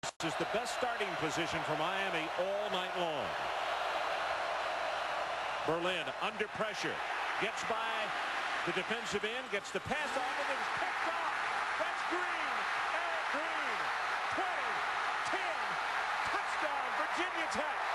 This is the best starting position for Miami all night long. Berlin under pressure. Gets by the defensive end. Gets the pass off and it's picked off. That's Green. Eric Green. 20, 10. Touchdown, Virginia Tech.